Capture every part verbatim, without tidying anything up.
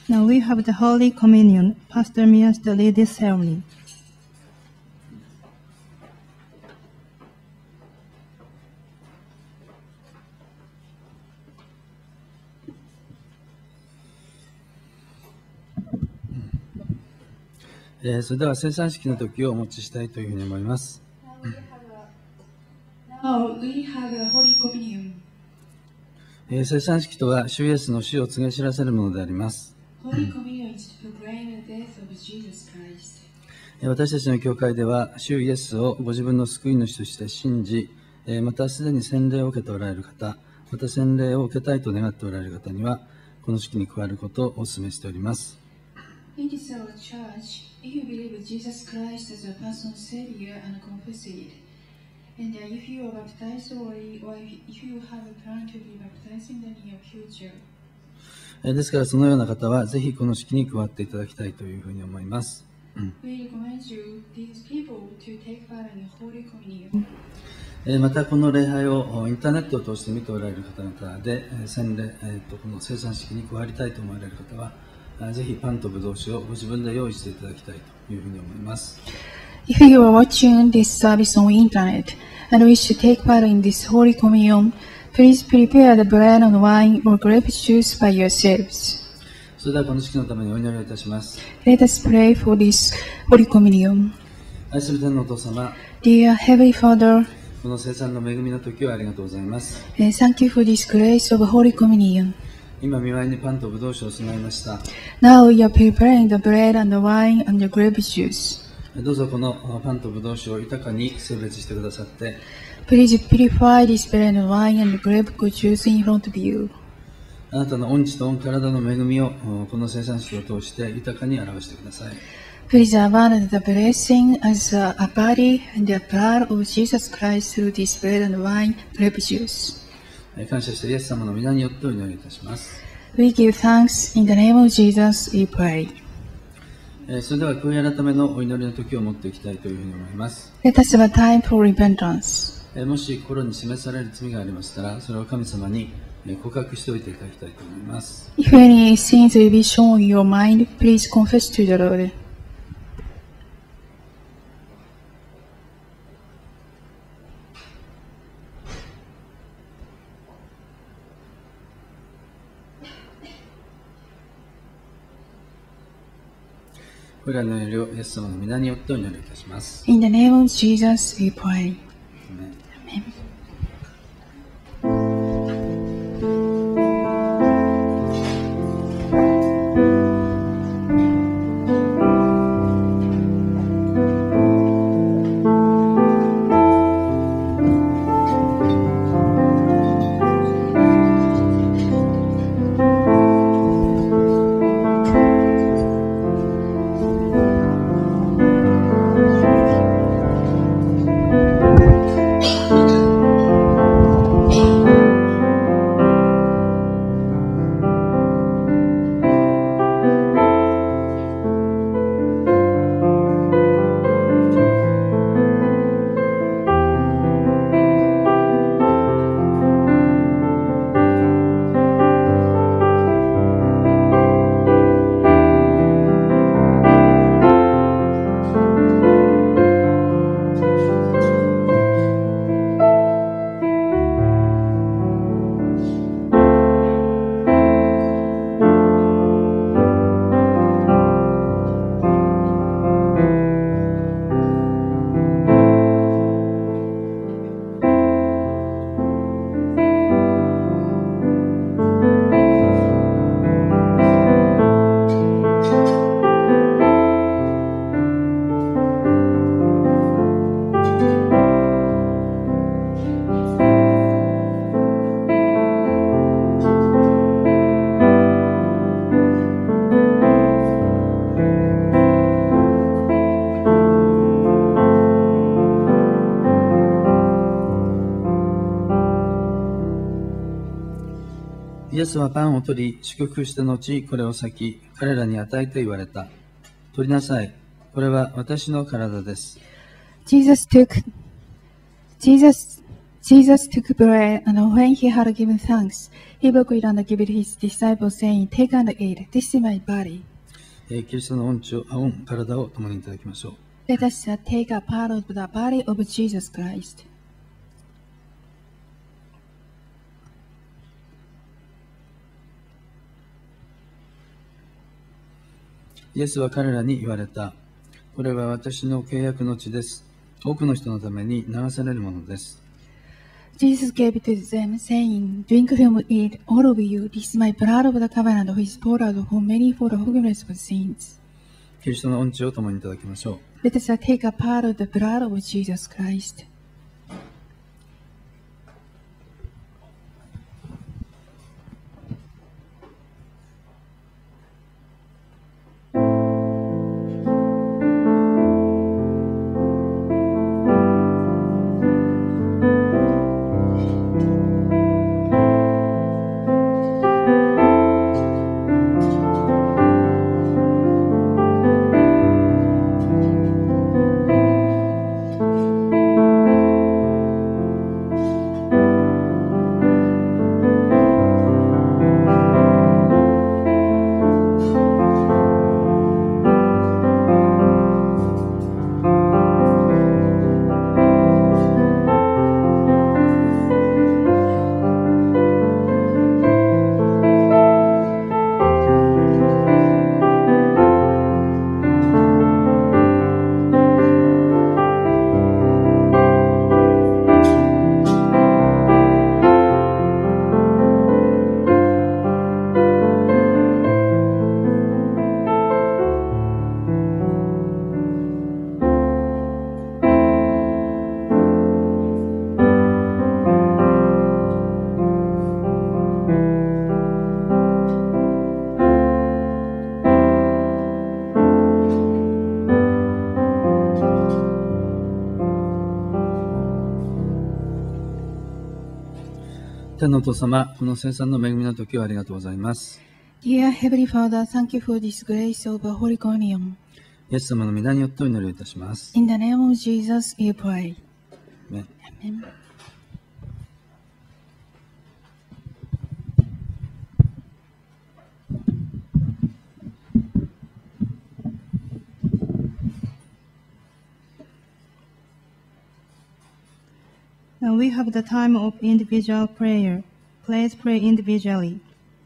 Now we have the Holy Communion. Pastor Miyashita lead this ceremony. えー、それでは聖餐式の時をお持ちしたいというふうに思います。 Now we have a Holy Communion. えー、聖餐式とは主イエスの死を告げ知らせるものであります。 Holy Communion is to proclaim the death of Jesus Christ. 私たちの教会では主イエスをご自分の救い主として信じ、えー、またすでに洗礼を受けておられる方、また洗礼を受けたいと願っておられる方にはこの式に加わることをお勧めしております。 In this our church, if you believe Jesus Christ as a personal Savior and confess it, and uh, if you are baptized or, or if you have a plan to be baptized in the near future, ですからそのような方はぜひこの式に加わっていただきたいというふうに思います。 we recommend you these people to take part in Holy Communion. またこの礼拝をインターネットを通して見ておられる方々で洗礼、えー、とこの聖餐式に加わりたいと思われる方はぜひパンとブドウ酒をご自分で用意していただきたいというふうに思います。 If you are watching this service on internet and wish to take part in this Holy Communion, please prepare the bread and wine or grape juice by yourselves. それではこの式のためにお祈りをいたします。 Let us pray for this Holy Communion. 愛する天のお父様、 Dear Heavenly Father, この聖餐の恵みの時をありがとうございます。 Thank you for this grace of Holy Communion. 今、御前にパンとブドウ酒を備えました。 Now we are preparing the bread and the wine and the grape juice. どうぞこのパンとブドウ酒を豊かに聖別してくださって、 Please purify this bread and wine and grape juice in front of you. あなたの御知と御体の恵みをこの聖餐式を通して豊かに表してください。 Please abound the blessing as a body and the blood of Jesus Christ through this bread and wine, grape juice. 感謝してイエス様の皆によってお祈りいたします。 We give thanks in the name of Jesus, we pray. それでは悔い改めのお祈りの時を持っていきたいというふうに思います。 Let us have a time for repentance. もし心に示される罪がありましたら、それを神様に告白しておいていただきたいと思います。 If any sins will be shown in your mind, please confess to the Lord. これらの祈りをイエス様の皆によってお祈りいたします。 In the name of Jesus, we pray. Amen. イエスはパンを取り、祝福した後、これを裂き、彼らに与えて言われた。取りなさい。これは私の体です。 Jesus took, Jesus Jesus took bread, and when he had given thanks, he broke it and gave it to his disciples, saying, Take and eat, this is my body. えーキリストの恩寵、恩、体を共にいただきましょう。 Let us uh, take a part of the body of Jesus Christ. イエスは彼らに言われた。これは私の契約の血です。多くの人のために流されるものです。 Jesus gave it to them, saying, Drink from it, all of you. This is my blood of the covenant, which is poured out for many for the forgiveness of sins. キリストの恩寵を共にいただきましょう。 Let us uh, take a part of the blood of Jesus Christ. 天のお父様、この生産の恵みの時をありがとうございます。 Dear Heavenly Father, thank you for this grace of Holy Communion. イエス様の皆によってお祈りをいたします。 In the name of Jesus, we pray. ね Amen. Now we have the time of individual prayer. Please pray individually.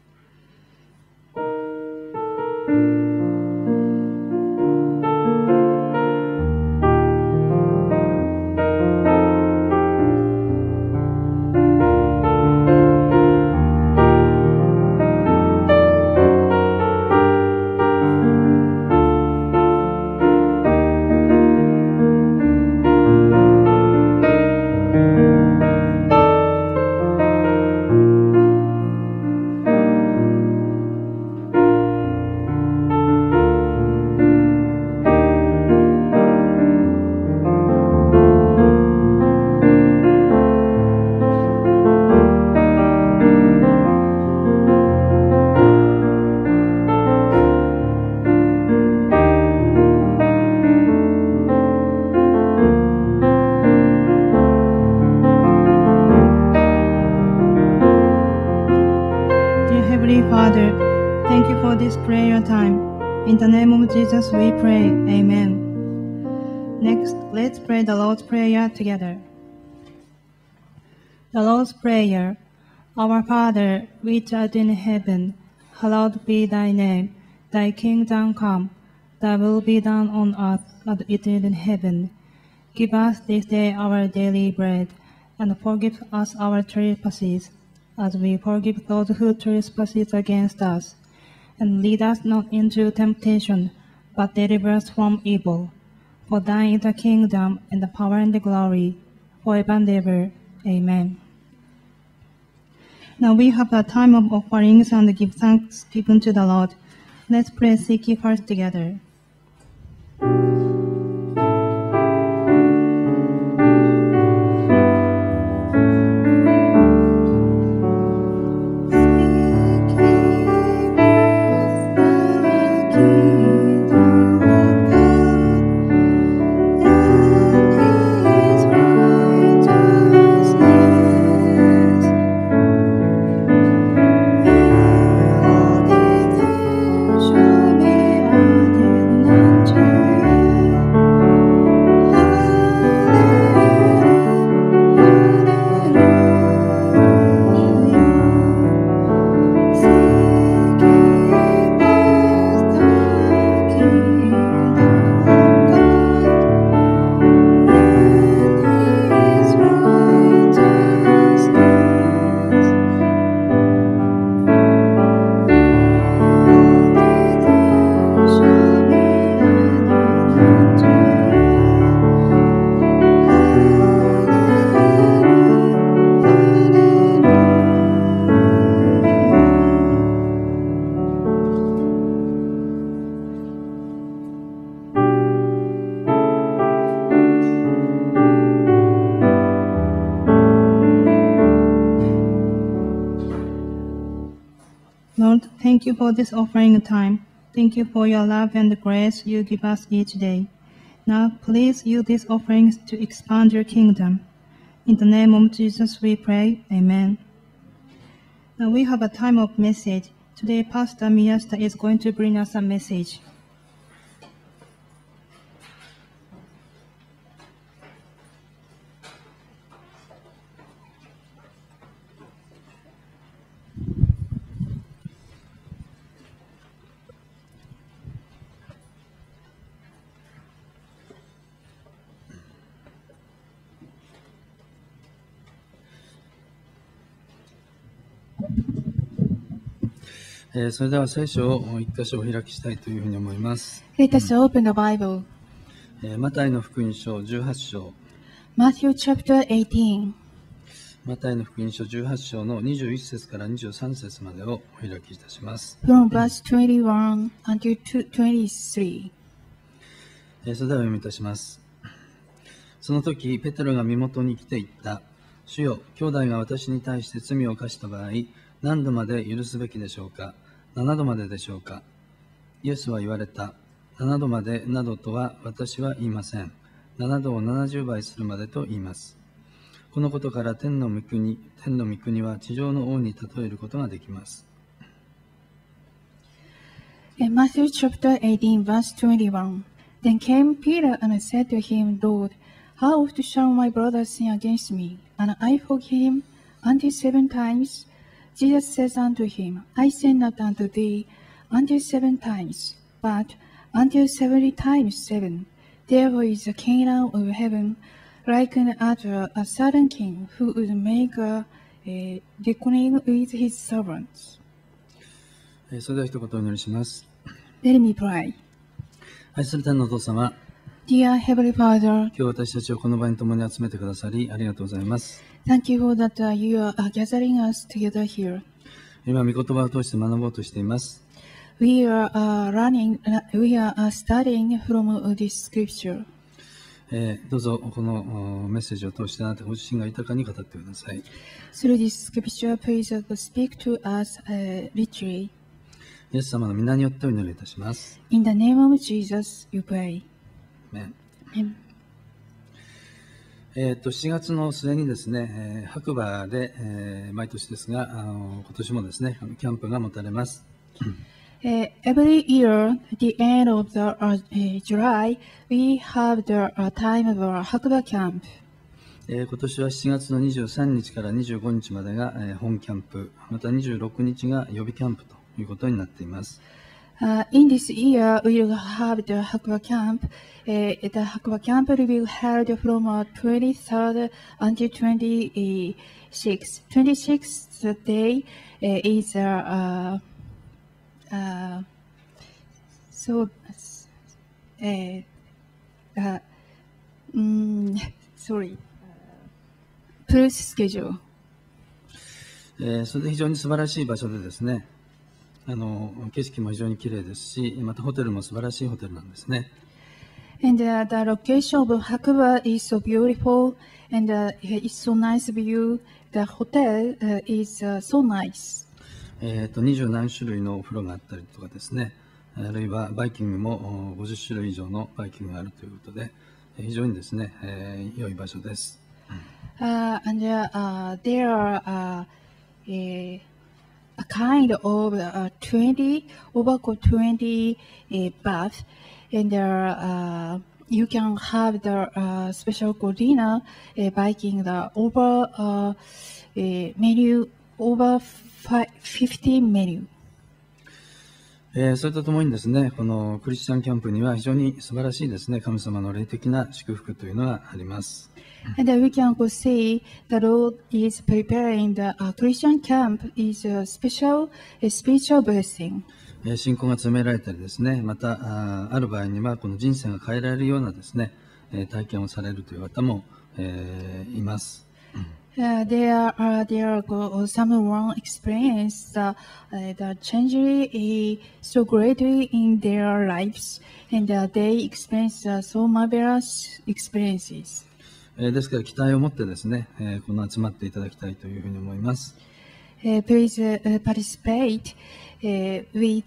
Father, thank you for this prayer time. In the name of Jesus we pray. Amen. Next, let's pray the Lord's Prayer together. The Lord's Prayer. Our Father, which art in heaven, hallowed be thy name. Thy kingdom come. Thy will be done on earth as it is in heaven. Give us this day our daily bread, and forgive us our trespasses, as we forgive those who trespass against us. And lead us not into temptation, but deliver us from evil. For thine is the kingdom, and the power, and the glory, forever and ever. Amen. Now we have a time of offerings and give thanks given to the Lord. Let's pray seek ye first together. Thank you. Thank you for this offering time. Thank you for your love and grace you give us each day. Now, please use these offerings to expand your kingdom. In the name of Jesus we pray. Amen. Now we have a time of message. Today, Pastor Miyashita is going to bring us a message. えーそれでは聖書を一箇所お開きしたいというふうに思います。 Let us open the Bible. えーマタイの福音書じゅうはち章、 Matthew chapter eighteen. マタイの福音書じゅうはち章のにじゅういち節からにじゅうさん節までをお開きいたします。 From verse twenty-one until twenty-three. えーそれではお読みいたします。その時、ペテロが身元に来て言った。主よ、兄弟が私に対して罪を犯した場合、何度まで許すべきでしょうか。ななどまででしょうか。イエスは言われた。ななどまでなどとは私は言いません。ななどをななじゅう倍するまでと言います。このことから天の御国、天の御国は地上の王に例えることができます。 In Matthew chapter eighteen, verse twenty-one. Then came Peter and said to him, Lord, how oft shall my brother sin against me, and I forgive him until seven times? Jesus says unto him, I say not unto thee until seven times, but until seventy times seven. Therefore is the kingdom of heaven like unto a certain king who would make a, a reckoning with his servants. えーそれでは一言お祈りします。 Let me pray. 愛する天のお父様、 Dear Heavenly Father, 今日私たちをこの場に共に集めてくださりありがとうございます。 thank you for that uh, you are uh, gathering us together here. 今、御言葉を通して学ぼうとしています。 We are uh, running, uh, we are uh, studying from uh, this scripture. えーどうぞこのおメッセージを通してあなたご自身が豊かに語ってください。 Through this scripture, please uh, speak to us uh, richly. イエス様の皆によってお祈りいたします。 In the name of Jesus, you pray. ね Amen. えー、としちがつの末にですね、えー白馬で、えー毎年ですが、あの今年もですね、あのキャンプが持たれます。 Uh, every year, at the end of the uh, uh, July, we have the uh, time of our Hakuba camp. えー今年はしちがつのにじゅうさんにちからにじゅうごにちまでが、えー本キャンプ、またにじゅうろくにちが予備キャンプということになっています。 Uh, in this year, we will have the Hakuba camp. Uh, the Hakuba camp will be held from uh, twenty-third until twenty-sixth. twenty-sixth day uh, is uh, uh, uh, so uh, uh, mm, sorry, police schedule. えーそれで非常に素晴らしい場所でですね、あの景色も非常に綺麗ですし、またホテルも素晴らしいホテルなんですね。 And uh, the location of Hakuba is so beautiful, and uh, it's so nice view. The hotel uh, is uh, so nice. えーとにじゅう何種類のお風呂があったりとかですね、あるいはバイキングもおごじゅっしゅるい以上のバイキングがあるということで、えー非常にですね、えー良い場所です。 Uh, and uh, uh, there are uh, a, a kind of uh, twenty, over twenty uh, bath, and there uh, you can have the uh, special dinner uh, biking the over uh, uh, menu, over fi- fifty menu. えーそれとともにですね、このクリスチャンキャンプには非常に素晴らしいですね、神様の霊的な祝福というのがあります。 And uh, we can go see the Lord is preparing the uh, Christian camp is a special a spiritual blessing. えー信仰が詰められたりですね、またあーある場合にはこの人生が変えられるようなですね、えー体験をされるという方も、えーいます。 Uh, there are there go someone experienced uh, uh, the change uh, so greatly in their lives, and uh, they experience uh, so marvelous experiences. えーですから期待を持ってですね、えーこの集まっていただきたいというふうに思います。 uh, please uh, participate uh, with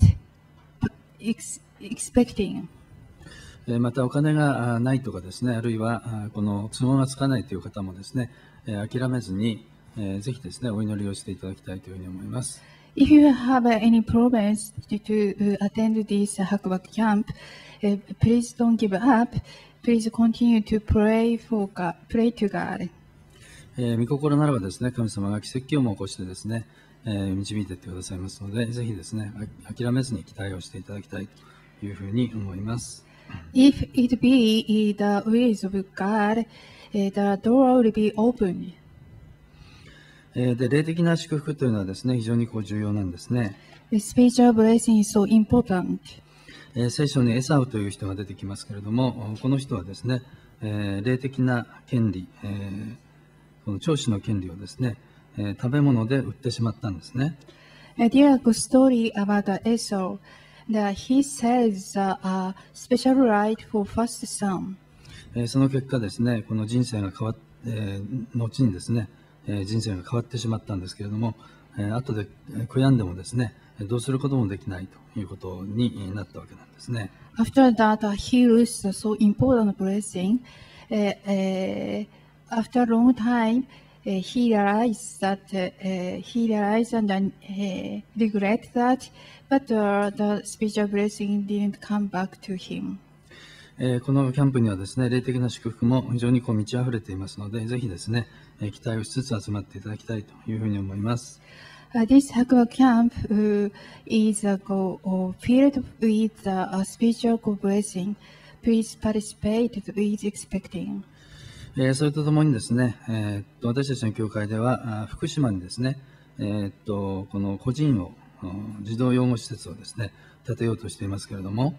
ex expecting. えーまたお金があないとかですね、あるいはあこの都合がつかないという方もですね、えー諦めずに、えーぜひですね、お祈りをしていただきたいというふうに思います。 If you have uh, any problems to, to uh, attend this uh, Hakubaku camp, uh, please don't give up. Please continue to pray for God, pray to God. えー、御心ならばですね、神様が奇跡をも起こしてですね、えー導いていってくださいますので、ぜひですね、あ諦めずに期待をしていただきたいというふうに思います。 If it be the will of God, uh, the door will be opened. えーで、霊的な祝福というのはですね、非常にこう重要なんですね。 The spiritual blessing is so important. えー聖書にエサウという人が出てきますけれども、この人はですね、えー霊的な権利、えーこの長子の権利をですね、えー食べ物で売ってしまったんですね。 Uh, there is a story about the Esau that he sells the uh, special right for first son. えーその結果ですね、この人生が変わっ、えー後にですね、えー人生が変わってしまったんですけれども、えー後で悔やんでもですね、どうすることもできないということになったわけなんですね。 After that, uh, he lost a so important blessing. Uh, uh, after a long time, uh, he realized that uh, uh, he realized and uh, regret that, but uh, the spiritual blessing didn't come back to him. えーこのキャンプにはですね、霊的な祝福も非常にこう満ち溢れていますので、ぜひですね、えー期待をしつつ集まっていただきたいというふうに思います。 Uh, this Hakuba camp uh, is uh, go, uh, filled with uh, a spiritual blessing. Please participate with expecting. えーそれとともにですね、えーっと私たちの教会ではあ福島にですね、えーっとこの個人をうん児童養護施設をですね建てようとしていますけれども、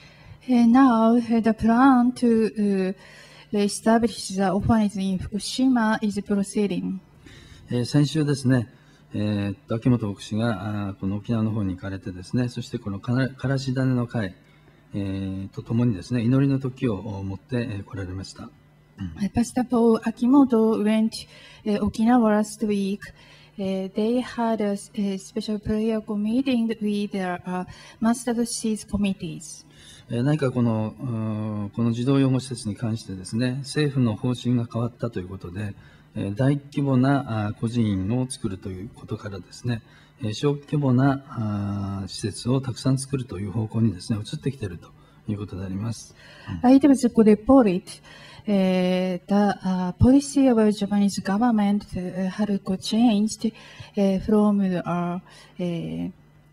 And now uh, the plan to uh, establish the orphanage in Fukushima is proceeding. えー先週ですね、えーっと秋元牧師があこの沖縄の方に行かれてですね、そしてこのからからし種の会、えーとともにですね祈りの時を持ってえー来られました。 Uh, Pastor Paul Akimoto went uh, Okinawa last week. Uh, they had a, s- a special prayer meeting with their uh, mustard seeds committees. えー何かこのうんこの児童養護施設に関してですね、政府の方針が変わったということで、えー大規模なあ個人院を作るということからですね、えー小規模なあ施設をたくさん作るという方向にですね移ってきているということであります。 Uh, It was reported uh, the uh, policy of the Japanese government uh, had got changed uh, from uh, uh,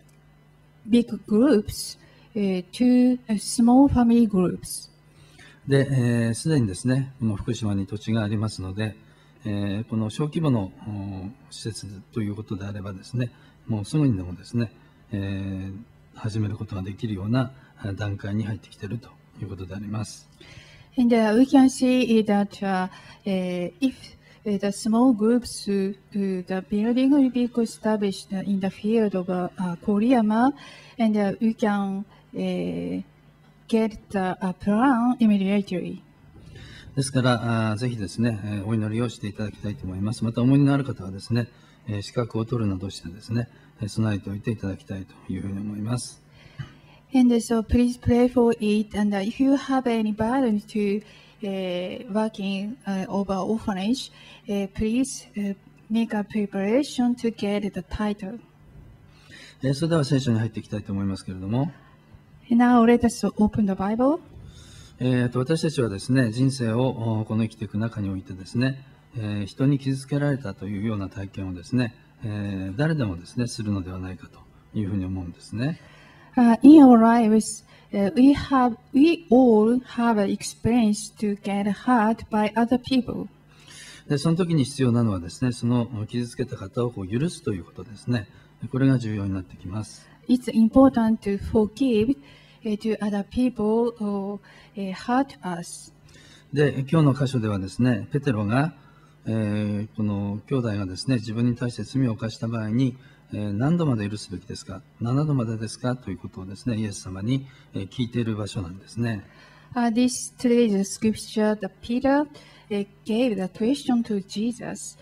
big groups uh, to uh, small family groups. で、えーすでにですね、この福島に土地がありますので、えーこの小規模のお施設ということであればですね、もうすぐにでもですね、えー始めることができるようなあ段階に入ってきているということであります。 And uh, we can see that uh, uh, if uh, the small groups, uh, the building will be established in the field of uh, uh, Koriyama, and uh, we can uh, get the uh, plan immediately. ですからあーぜひですね、えーお祈りをしていただきたいと思います。また思いのある方はですね、えー資格を取るなどしてですね、えー備えておいていただきたいというふうに思います。 And uh, so please pray for it. And uh, if you have any burden to uh, working uh, over orphanage, uh, please uh, make a preparation to get the title. えーそれでは聖書に入っていきたいと思いますけれども、 And now let us open the Bible. えーと私たちはですね、人生をおこの生きていく中においてですね、えー人に傷つけられたというような体験をですね、えー誰でもですね、するのではないかというふうに思うんですね。 Uh, in our lives, uh, we have we all have an experience to get hurt by other people. で、その時に必要なのはですね、その傷つけた方をこう許すということですね。これが重要になってきます。 It's important to forgive uh, to other people who uh, hurt us. で、今日の箇所ではですね、ペテロが、えーこの兄弟がですね、自分に対して罪を犯した場合に、えー何度まで許すべきですか、ななどまでですかということをですね、イエス様にえー聞いている場所なんですね。 Uh, this today's scripture, the Peter uh, gave the question to Jesus. Uh,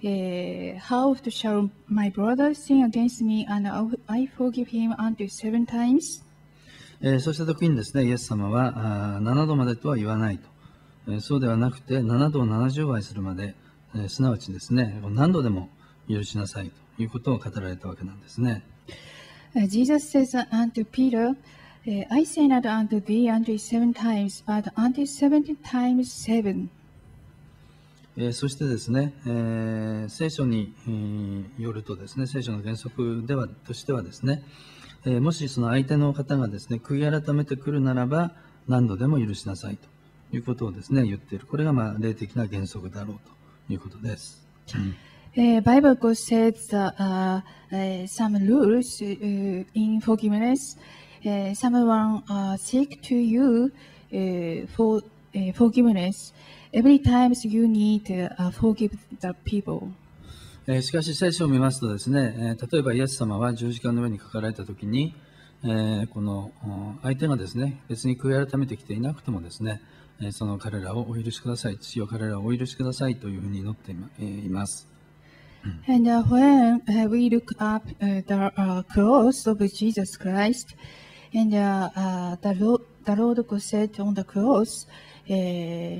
uh, how oft shall my brother sin against me, and I forgive him unto seven times? えーそうした時にですね、イエス様はあーななどまでとは言わないと、えーそうではなくてななどをななじゅうばいするまで、えーすなわちですね、何度でも許しなさいということを語られたわけなんですね。 Uh, Jesus says unto Peter, uh, I say not unto thee unto seven times, but unto seventy times seven. えーそしてですね、えー聖書に、えーよるとですね、聖書の原則ではとしてはですね、えーもしその相手の方がですね、悔い改めてくるならば、何度でも許しなさいということをですね、言っている。これがまあ霊的な原則だろうということです。 Uh, Bible says that, uh, uh, some rules uh, in forgiveness. Uh, someone uh, seek to you uh, for uh, forgiveness. Every time you need to uh, forgive the people. えーしかし聖書を見ますとですね、えー例えばイエス様は十字架の上にかかられた時に、えーこのうん相手がですね、別に悔い改めてきていなくてもですね、えーその彼らをお許しください、父よ彼らをお許しくださいというふうに祈っていまえーいます。 And uh, when uh, we look up uh, the uh, cross of Jesus Christ, and uh, uh, the, Lord, the Lord God said on the cross, uh,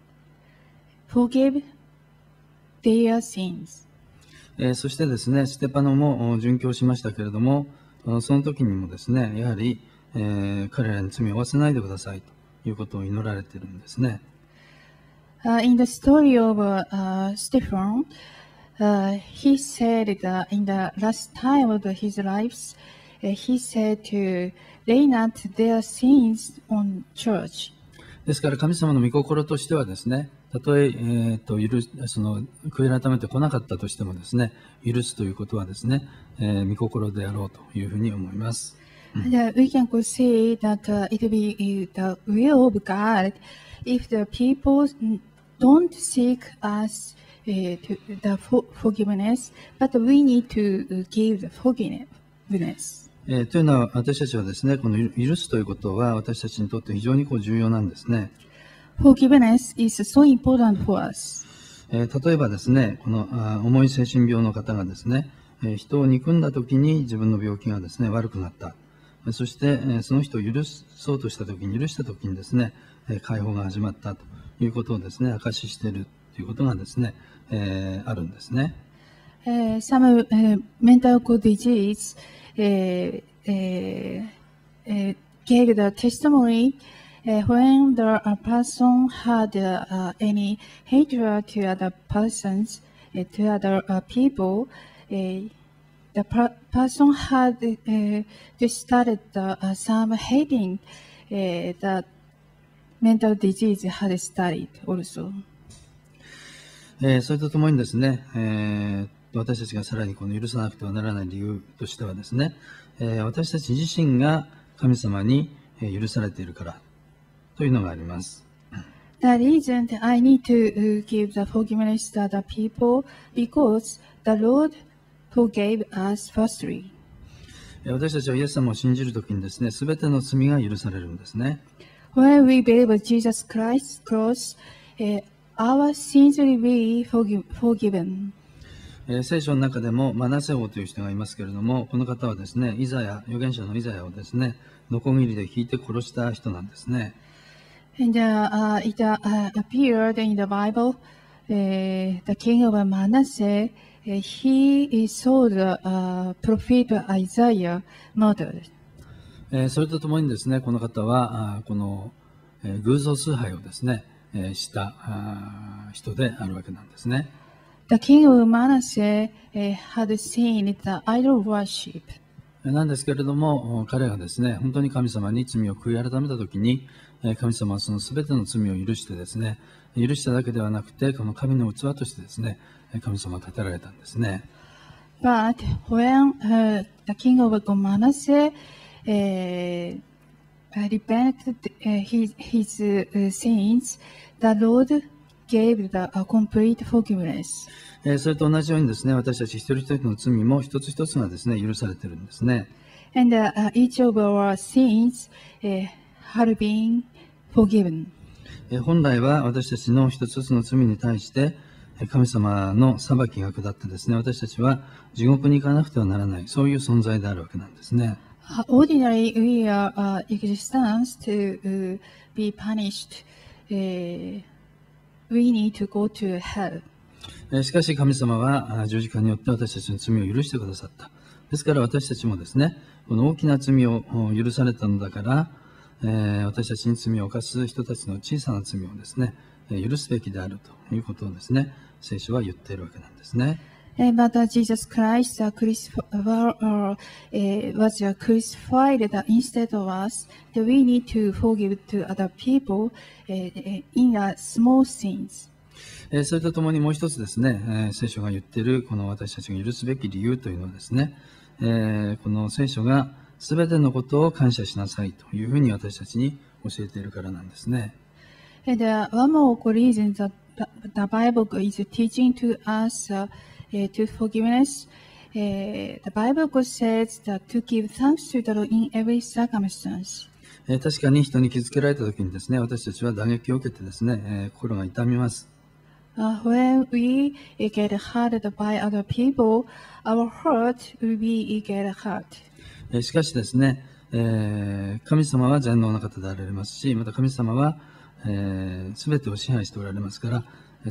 forgive their sins. えーそしてですね、ステパノもお殉教しましたけれども、あその時にもですね、やはり、えー彼らに罪を負わせないでくださいということを祈られているんですね。 Uh, in the story of uh, uh, Stephen, uh, he said that in the last time of his life, uh, he said to lay not their sins on church. ですから神様の御心としてはですね、たとええーと許しその悔い改めてこなかったとしてもですね、許すということはですね、えー御心であろうというふうに思います。 And, uh, we can say that uh, it will be the will of God if the people don't seek us uh, to the for- forgiveness, but we need to uh, give the forgiveness. えーというのは私たちはですね、この許すということは私たちにとって非常にこう重要なんですね。 Forgiveness is so important for us. えー例えばですね、このあ重い精神病の方がですね、えー人を憎んだ時に自分の病気がですね、悪くなった。そして、えーその人を許そうとした時に、許した時にですね、えー解放が始まったということをですね、証ししているということがですね、えーあるんですね。 Uh, some uh, mental disease uh, uh, uh, gave the testimony uh, when the uh, person had uh, uh, any hatred to other persons, uh, to other uh, people. Uh, the per- person had uh, just started uh, uh, some hating uh, that mental disease had started also. えーそれとともにですね、えー私たちがさらにこの許さなくてはならない理由としてはですね、えー私たち自身が神様にえー許されているからというのがあります。 The reason that I need to uh, give the forgiveness to other people because the Lord forgave us firstly. えー私たちはイエス様を信じるときにですね、すべての罪が許されるんですね。 When we believe in Jesus Christ's cross, uh, our sins will be forgive, forgiven. えー聖書の中でもマナセ王という人がいますけれども、この方はですね、イザヤ、預言者のイザヤをですね、ノコギリで引いて殺した人なんですね。 And uh, uh, it uh, uh, appeared in the Bible, uh, the king of Manasseh, uh, he saw the uh, prophet Isaiah murdered. えーそれとともにですね、この方は、あーこの、えー偶像崇拝をですね、えーしたあー人であるわけなんですね。 The king of Manasseh uh, had seen the idol worship. なんですけれども、彼がですね、本当に神様に罪を悔い改めたときに、えー神様はその全ての罪を許してですね、許しただけではなくて、この神の器としてですね、神様は立てられたんですね。 But when uh, the king of Manasseh uh, repented uh, his, his uh, sins, the Lord gave the uh, complete forgiveness. えーそれと同じようにですね、私たち一人一人の罪も一つ一つがですね、許されているんですね。 And uh, uh, each of our sins uh, had been forgiven. えー本来は私たちの一つ一つの罪に対して、 神様の裁きが下ってですね、私たちは地獄に行かなくてはならない、そういう存在であるわけなんですね。 Ordinarily, we are uh, existence to uh, be punished. Uh, we need to go to hell. しかし神様は十字架によって私たちの罪を許してくださった。ですから私たちもですね、この大きな罪を許されたのだから、えー、私たちに罪を犯す人たちの小さな罪をですね、許すべきであるということをですね、聖書は言っているわけなんですね。 But uh, Jesus Christ uh, crucif- uh, uh, was uh, crucified uh, instead of us. That we need to forgive to other people uh, in uh, small sins. それとともにもう一つですね、聖書が言っているこの私たちが許すべき理由というのはですね、この聖書がすべてのことを感謝しなさいというふうに私たちに教えているからなんですね。 And uh, one more reason that the Bible is teaching to us uh, uh, to forgiveness. Uh, the Bible says that to give thanks to the Lord in every circumstance. 確かに人に傷つけられたときにですね、私たちは打撃を受けてですね、心が痛みます。 Uh, when we get hurt by other people, our heart will be get hurt. しかしですね、えー、神様は全能な方であられますし、また神様はすべ、えー、てを支配しておられますから、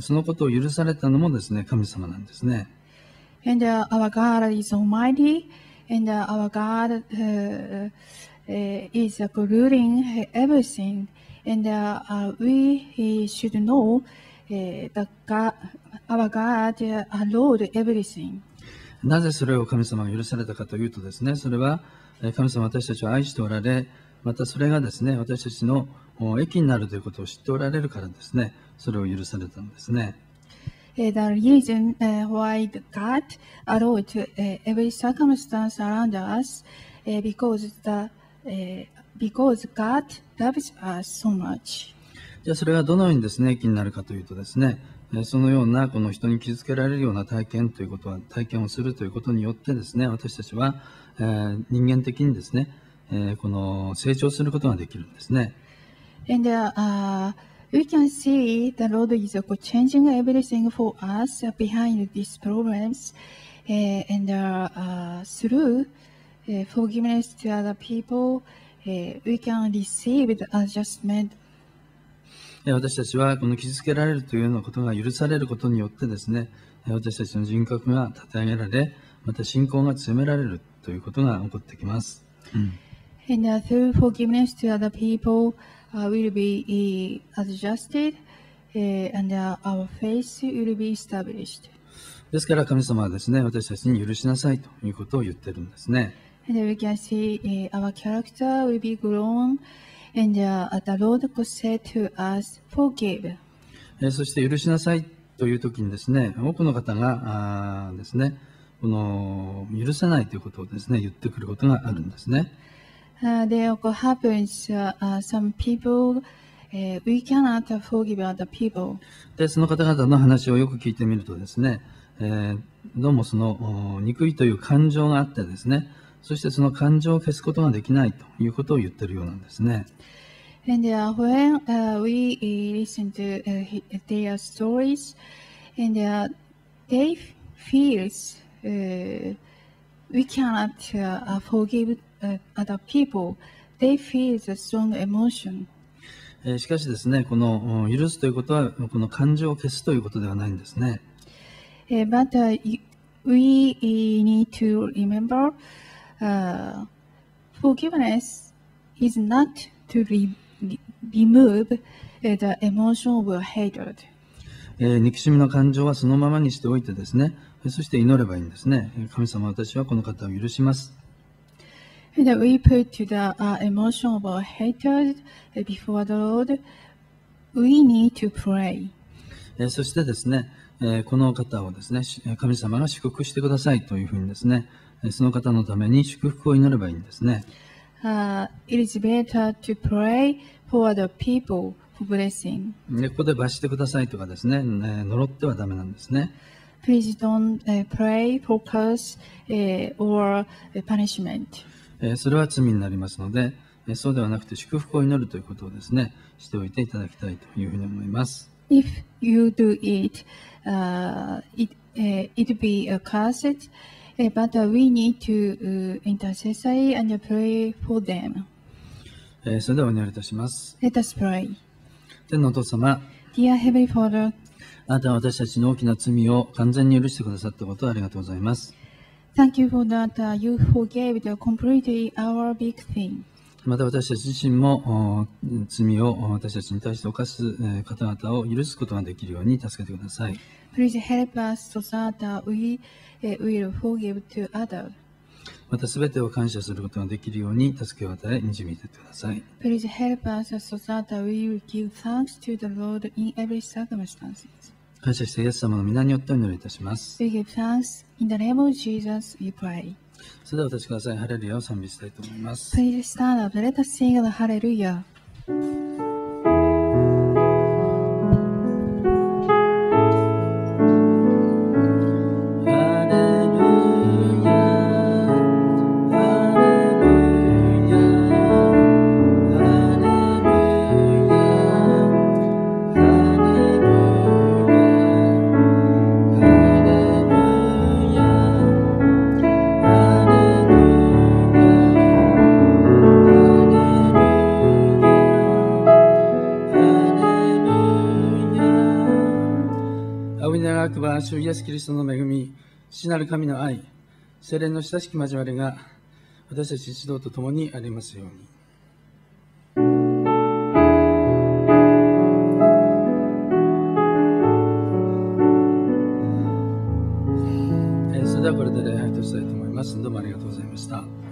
そのことを許されたのもですね、神様なんですね。 And uh, our God is Almighty, and uh, our God uh, uh, is uh, ruling everything, and uh, uh, we should know uh, that God, our God uh, allowed everything. なぜそれを神様が許されたかというとですね、それは神様は私たちを愛しておられ、またそれがですね、私たちの益になるということを知っておられるからですね、それを許されたんですね。 The reason uh, why God allowed uh, every circumstance around us uh, because the uh, because God loves us so much. じゃあそれがどのようにですね、益になるかというとですね、そのようなこの人に傷つけられるような体験ということは、体験をするということによってですね、私たちは、えー、人間的にですね、えー、この成長することができるんですね。 And uh, uh, we can see the Lord is changing everything for us behind these problems, uh, and uh, uh, through uh, forgiveness to other people, uh, we can receive the adjustment. 私たちはこの傷つけられるというようなことが許されることによってですね、私たちの人格が立て上げられ、また信仰が強められるということが起こってきます。うん、 And uh, through forgiveness to other people, uh, will be uh, adjusted, uh, and uh, our faith will be established. ですから神様はですね、私たちに許しなさいということを言ってるんですね。 And we can see uh, our character will be grown.And uh, the Lord said to us, forgive. そして許しなさいという時にですね、多くの方があですね、この許せないということをですね、言ってくることがあるんですね。 Uh, there happens uh, uh, some people, uh, we cannot forgive other people. で、その方々の話をよく聞いてみるとですね、えー、どうもその憎いという感情があってですね、そしてその感情を消すことができないということを言っているようなんですね。 And uh, when uh, we listen to uh, their stories, and uh, they feel uh, we cannot uh, forgive uh, other people, they feel a strong emotion. しかしですね、この許すということはこの感情を消すということではないんですね。 Uh, but uh, we need to remember.Uh, forgiveness is not to re remove uh, the emotion of hatred. えー、憎しみの感情はそのままにしておいてですね、そして祈ればいいんですね。神様、私はこの方を許します。 And we put the uh, emotion of hatred before the Lord. We need to pray. えー、そしてですね、えー、この方をですね、神様が祝福してくださいというふうにですね、その方のために祝福を祈ればいいんですね。 Uh, it is better to pray for the people for blessing. で、ここで罰してくださいとかですね、呪ってはダメなんですね。 Please don't、uh, pray for curse、uh, or punishment. それは罪になりますので、そうではなくて祝福を祈るということをですね、しておいていただきたいというふうに思います。 if you do it, uh, it uh, it be a cursed. Uh, but uh, we need to uh, intercessory and pray for them. えーそれではお祈りいたします。 Let us pray. 天のお父様、 Dear Heavenly Father, あなたは私たちの大きな罪を完全に許してくださったことをありがとうございます。 thank you for that uh, you forgave the completely our big thing. また私たち自身もお罪をお私たちに対して犯すえー方々を許すことができるように助けてください。 Please help us so that uh, we uh, will forgive to others. またすべてを感謝することができるように助けを与え導いていってください。 Please help us so that we will give thanks to the Lord in every circumstances. 感謝してイエス様の皆によってお祈りいたします。 We give thanks in the name of Jesus. We pray. それではお立ちください。ハレルヤを賛美したいと思います。 Please stand up. Let us sing the Hallelujah. 主イエスキリストの恵み、父なる神の愛、聖霊の親しき交わりが私たち一同と共にありますように。えー、それではこれで礼拝としたいと思います。どうもありがとうございました。